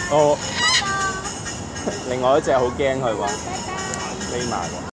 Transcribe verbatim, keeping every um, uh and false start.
哦，另外一隻好驚佢喎，匿埋喎。